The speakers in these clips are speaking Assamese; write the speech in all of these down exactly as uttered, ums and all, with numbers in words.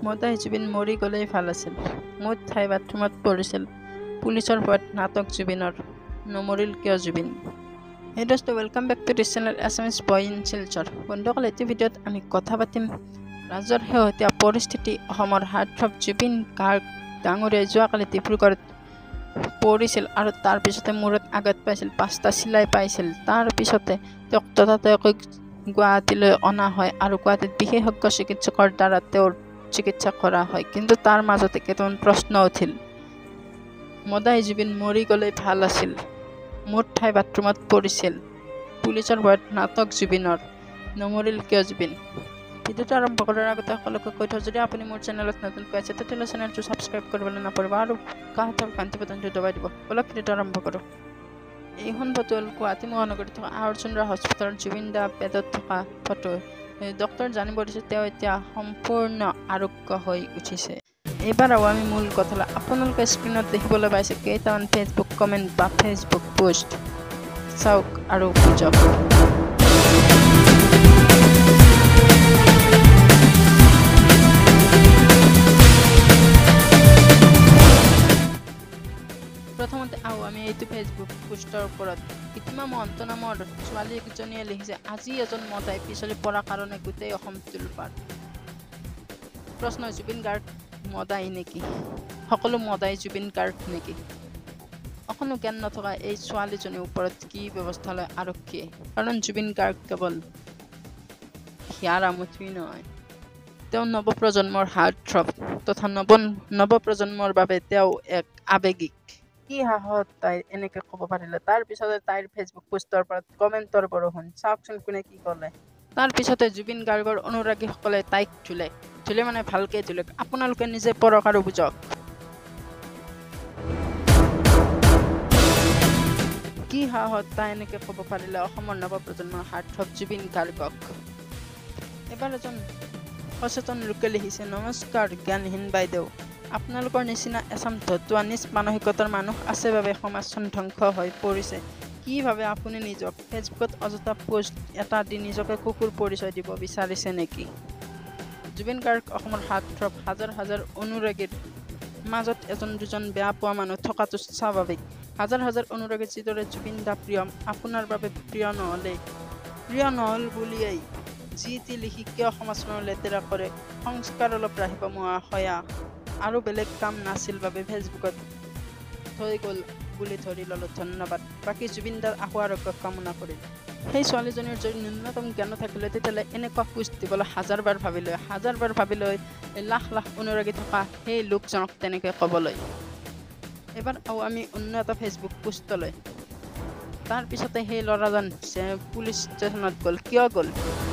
মদাই জুবিন মৰি গ'লেই ভাল আছিল। মুঠ ঠাই বাথৰুমত পৰিছিল। পুলিচৰ ভয়ত নাটক জুবিনৰ। নমৰিল কিয় জুবিন? এই দোস্ত welcome back to this channel Assamese boy in Silchar. বন্ধুসকল, এইটো ভিডিঅ'ত আমি কথা পাতিম ৰাজ্যৰ শেহতীয়া পৰিস্থিতি। অসমৰ হাৰ্টথ্ৰব জুবিন গাৰ্গ ডাঙৰীয়াই যোৱাকালি ডিব্ৰুগড়ত পৰিছিল আৰু তাৰ পিছতে মূৰত আঘাত পাইছিল, পাঁচটা চিলাই পাইছিল। তাৰ পিছতে তেওঁক ততাতৈয়াকৈ গুৱাহাটীলৈ অনা হয় আৰু গুৱাহাটীত বিশেষজ্ঞ চিকিৎসকৰ দ্বাৰা তেওঁৰ চিকিৎসা কৰা হয়। কিন্তু তাৰ মাজতে কেইটামান প্ৰশ্ন উঠিল। মদাই জুবিন মৰি গ'লেই ভাল আছিল। মুঠ ঠাই বাথৰুমত পৰিছিল। পুলিচৰ ভয়ত নাটক জুবিনৰ। নমৰিল কিয় জুবিন? ভিডিঅ'টো আৰম্ভ কৰাৰ আগতে সকলোকে কৈ থওঁ, যদি আপুনি মোৰ চেনেলত নতুনকৈ আছে তেতিয়াহ'লে চেনেলটো ছাবস্ক্ৰাইব কৰিবলৈ নাপাহৰিব আৰু কাষৰ ঘণ্টি বাটনটো দবাই দিব। বলক ভিডিঅ'টো আৰম্ভ কৰোঁ। এইখন ফটো হ'ল গুৱাহাটী মহানগৰীত থকা আৰ্চুন্দ্ৰা হস্পিটেলত জুবিন দা বেডত থকা ফটো। ডক্টৰ জানিব দিছে তেওঁ এতিয়া সম্পূৰ্ণ আৰোগ্য হৈ উঠিছে। এইবাৰ আৰু আমি মূল কথালৈ আপোনালোকে স্ক্ৰীণত দেখিবলৈ পাইছে কেইটামান ফেচবুক কমেণ্ট বা ফেচবুক পোষ্ট। চাওক আৰু বুজক। প্ৰথমতে আহো আমি এইটো ফেচবুক পোষ্টৰ ওপৰত। ইতিমা মহন্ত নামৰ ছোৱালী এজনীয়ে লিখিছে, আজি এজন মদাই পিছলি পৰা কাৰণে গোটেই অসম তোলপাৰ। প্ৰশ্ন, জুবিন গাৰ্গ মদাই নেকি? সকলো মদাই জুবিন গাৰ্গ নেকি? অকণো জ্ঞান নথকা এই ছোৱালীজনীৰ ওপৰত কি ব্যৱস্থা লয় আৰক্ষীয়ে? কাৰণ জুবিন গাৰ্গ কেৱল হিয়াৰ আমঠুই নহয়, তেওঁ নৱপ্ৰজন্মৰ হাৰ্টথ্ৰব তথা নৱ নৱপ্ৰজন্মৰ বাবে তেওঁ এক আৱেগিক। কি সাহত তাই এনেকে ক'ব পাৰিলে? তাৰ পিছতে তাইৰ ফেচবুক পোষ্টৰ পৰা কমেণ্টৰ বৰষুণ। চাওকচোন কোনে কি ক'লে। তাৰ পিছতে জুবিন গাৰ্গৰ অনুৰাগীসকলে তাইক ধুলে ধুলে মানে ভালকে ধুলে। আপোনালোকে নিজে পঢ়ক আৰু বুজক। কি সাহত তাই এনেকে ক'ব পাৰিলে অসমৰ নৱপ্ৰজন্মৰ হাৰ্টথ্ৰব জুবিন গাৰ্গক? এবাৰ এজন সচেতন লোকে লিখিছে, নমস্কাৰ জ্ঞানহীন বাইদেউ, আপোনালোকৰ নিচিনা এচাম ধতুৱা নিজ মানসিকতাৰ মানুহ আছে বাবে সমাজখন ধ্বংস হৈ পৰিছে। কি ভাবে আপুনি নিজক? ফেচবুকত অযথা পোষ্ট এটা দি নিজকে কুকুৰ পৰিচয় দিব বিচাৰিছে নেকি? জুবিন গাৰ্গ অসমৰ হাৰ্টথ্ৰব। হাজাৰ হাজাৰ অনুৰাগীৰ মাজত এজন দুজন বেয়া পোৱা মানুহ থকাটো স্বাভাৱিক। হাজাৰ হাজাৰ অনুৰাগী যিদৰে জুবিন দা প্ৰিয়, আপোনাৰ বাবে প্ৰিয় নহ'লে প্ৰিয় নহ'ল বুলিয়েই যি টি লিখি কিয় সমাজখনৰ লেতেৰা কৰে? সংস্কাৰ অলপ ৰাখিব মহাশয়া। আৰু বেলেগ কাম নাছিল বাবে ফেচবুকত থৈ গ'ল বুলি ধৰি ল'লোঁ, ধন্যবাদ। বাকী জুবিন দাৰ আশু আৰোগ্য কামনা কৰিল। সেই ছোৱালীজনীৰ যদি ন্যূনতম জ্ঞান থাকিলে তেতিয়াহ'লে এনেকুৱা পোষ্ট দিবলৈ হাজাৰবাৰ ভাবি লয় হাজাৰবাৰ ভাবি লৈ লাখ লাখ অনুৰাগী থকা সেই লোকজনক তেনেকৈ ক'বলৈ। এবাৰ আৰু আমি অন্য এটা ফেচবুক পোষ্টলৈ। তাৰপিছতে সেই ল'ৰাজন পুলিচ ষ্টেচনত গ'ল। কিয় গ'ল?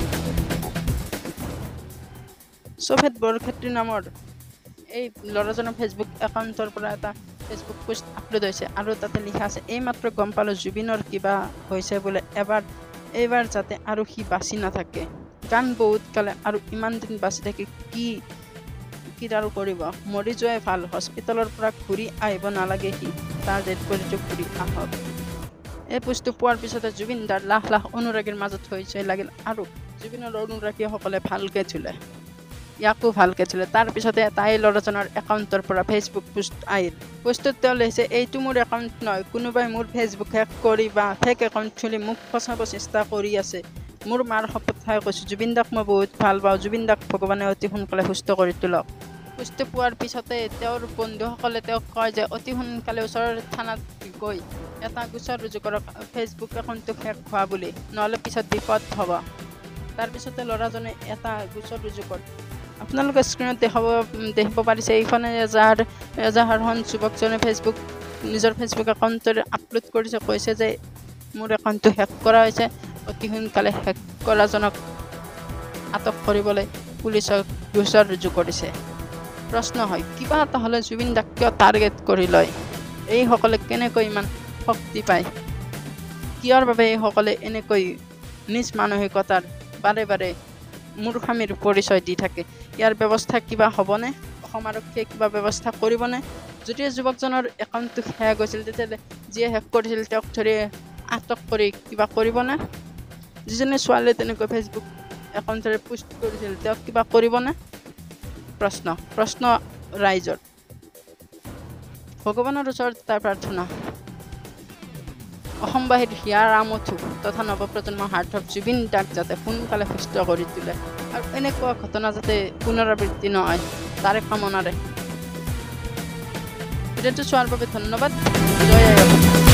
চফেদ বৰক্ষেত্ৰী নামৰ এই ল'ৰাজনৰ ফেচবুক একাউণ্টৰ পৰা এটা ফেচবুক পোষ্ট আপলোড হৈছে আৰু তাতে লিখা আছে, এইমাত্ৰ গম পালোঁ জুবিনৰ কিবা হৈছে বোলে। এবাৰ এইবাৰ যাতে আৰু সি বাচি নাথাকে। গান বহুত গালে আৰু ইমান দিন বাচি থাকি কি কি আৰু কৰিব? মৰি যোৱাই ভাল। হস্পিটেলৰ পৰা ঘূৰি আহিব নালাগে সি, তাৰ ডেড বডিটো ঘূৰি আহক। এই পোষ্টটো পোৱাৰ পিছতে জুবিন দাৰ লাখ লাখ অনুৰাগীৰ মাজত হৈ লাগিল আৰু জুবিনৰ অনুৰাগীসকলে ভালকৈ ধুলে, ইয়াকো ভালকৈ ধুলে। তাৰপিছতে তাই ল'ৰাজনৰ একাউণ্টৰ পৰা ফেচবুক পোষ্ট আহিল। পোষ্টত তেওঁ লিখিছে, এইটো মোৰ একাউণ্ট নহয়, কোনোবাই মোৰ ফেচবুক হেক কৰি বা ফেক একাউণ্ট খুলি মোক ফচাব চেষ্টা কৰি আছে। মোৰ মাৰ শপত খাই কৈছোঁ, জুবিন দাক মই বহুত ভাল পাওঁ। জুবিন দাক ভগৱানে অতি সোনকালে সুস্থ কৰি তোলক। পোষ্টটো পোৱাৰ পিছতে তেওঁৰ বন্ধুসকলে তেওঁক কয় যে অতি সোনকালে ওচৰৰ থানাত গৈ এটা গোচৰ ৰুজু কৰক ফেচবুক একাউণ্টটো হেক হোৱা বুলি, নহ'লে পিছত বিপদ হ'ব। তাৰপিছতে ল'ৰাজনে এটা গোচৰ ৰুজু কৰে। আপোনালোকে স্ক্ৰীণত দেখাব দেখিব পাৰিছে, এইখনে এজাৰ এজাহাৰখন যুৱকজনে ফেচবুক নিজৰ ফেচবুক একাউণ্টৰে আপলোড কৰিছে। কৈছে যে মোৰ একাউণ্টটো হেক কৰা হৈছে, অতি সোনকালে হেক কৰাজনক আটক কৰিবলৈ পুলিচক গোচৰ ৰুজু কৰিছে। প্ৰশ্ন হয়, কিবা এটা হ'লে জুবিন দাক কিয় টাৰ্গেট কৰি লয়? এইসকলে কেনেকৈ ইমান শক্তি পায়? কিয়ৰ বাবে এইসকলে এনেকৈ নিজ মানসিকতাৰ বাৰে বাৰে মূৰ্খামিৰ পৰিচয় দি থাকে? ইয়াৰ ব্যৱস্থা কিবা হ'বনে? অসম আৰক্ষীয়ে কিবা ব্যৱস্থা কৰিবনে? যদি যুৱকজনৰ একাউণ্টটো হেক হৈছিল তেতিয়াহ'লে যিয়ে হেক কৰিছিল তেওঁক ধৰি আটক কৰি কিবা কৰিবনে? যিজনে ছোৱালীয়ে তেনেকৈ ফেচবুক একাউণ্টৰে পোষ্ট কৰিছিল তেওঁক কিবা কৰিবনে? প্ৰশ্ন প্ৰশ্ন ৰাইজৰ ভগৱানৰ ওচৰত তাৰ প্ৰাৰ্থনা অসমবাসীৰ হিয়াৰ আমঠু তথা নৱপ্ৰজন্মৰ হাৰ্টত জুবিন গাৰ্গ যাতে সোনকালে সুস্থ কৰি তোলে আৰু এনেকুৱা ঘটনা যাতে পুনৰাবৃত্তি নহয় তাৰে কামনাৰে ভিডিঅ'টো চোৱাৰ বাবে ধন্যবাদ জয় আই অসম।